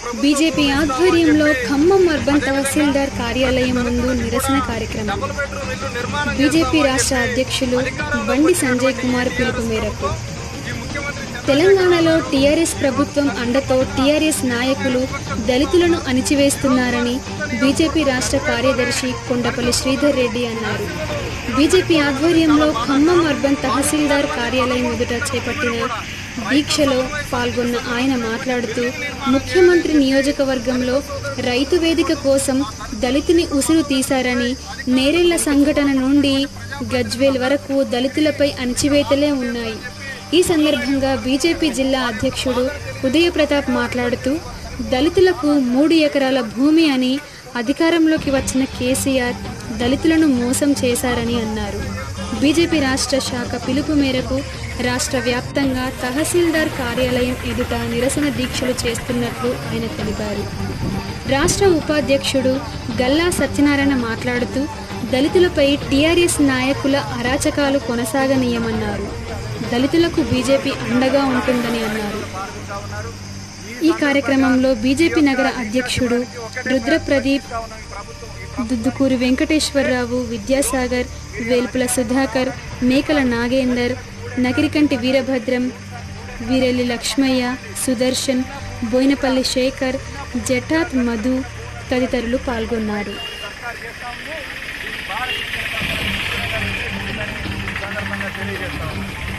BJP ఆధ్వర్యంలో Khammam urban తహసీల్దార్ కార్యాలయం ముందు నిరసన కార్యక్రమం. బీజేపీ రాష్ట్ర అధ్యక్షులు బండి సంజయ్ కుమార్ పిలుపు మేరకు తెలంగాణలో టీఆర్ఎస్ ప్రభుత్వం అండతో టీఆర్ఎస్ నాయకులు దళితులను అణిచివేస్తున్నారని బీజేపీ రాష్ట్ర కార్యదర్శి కొండపల్లి శ్రీధర్ రెడ్డి అన్నారు. బీజేపీ ఆధ్వర్యంలో ఖమ్మం అర్బన్ తహసీల్దార్ కార్యాలయం ఎదుట చేపట్టిన దీక్షలో పాల్గొన్న ఆయన మాట్లాడుతూ, ముఖ్యమంత్రి నియోజకవర్గంలో రైతు వేదిక కోసం దళితుని ఉసురు తీశారని, నేరెళ్ల సంఘటన నుండి గజ్వేల్ వరకు దళితులపై అణచివేతలే ఉన్నాయి. ఈ సందర్భంగా బీజేపీ జిల్లా అధ్యక్షుడు ఉదయ ప్రతాప్ మాట్లాడుతూ, దళితులకు 3 ఎకరాల భూమి అని అధికారంలోకి వచ్చిన కేసీఆర్ దళితులను మోసం చేశారని అన్నారు. బీజేపీ రాష్ట్ర శాఖ పిలుపు మేరకు రాష్ట్ర వ్యాప్తంగా తహసీల్దార్ కార్యాలయం ఎదుట నిరసన దీక్షలు చేస్తున్నట్లు ఆయన తెలిపారు. రాష్ట్ర ఉపాధ్యక్షుడు గల్లా సత్యనారాయణ మాట్లాడుతూ, దళితులపై టీఆర్ఎస్ నాయకుల అరాచకాలు కొనసాగనీయమన్నారు. దళితులకు బీజేపీ అండగా ఉంటుందని అన్నారు. ఈ కార్యక్రమంలో బీజేపీ నగర అధ్యక్షుడు రుద్రప్రదీప్, దుద్దుకూరి వెంకటేశ్వరరావు, విద్యాసాగర్, వేల్పుల సుధాకర్, మేకల నాగేందర్, నకిరికంటి వీరభద్రం, వీరెల్లి లక్ష్మయ్య, సుదర్శన్, బోయినపల్లి శేఖర్, జటాత్ మధు తదితరులు పాల్గొన్నారు. సందర్భంగా తెలియజేస్తాం.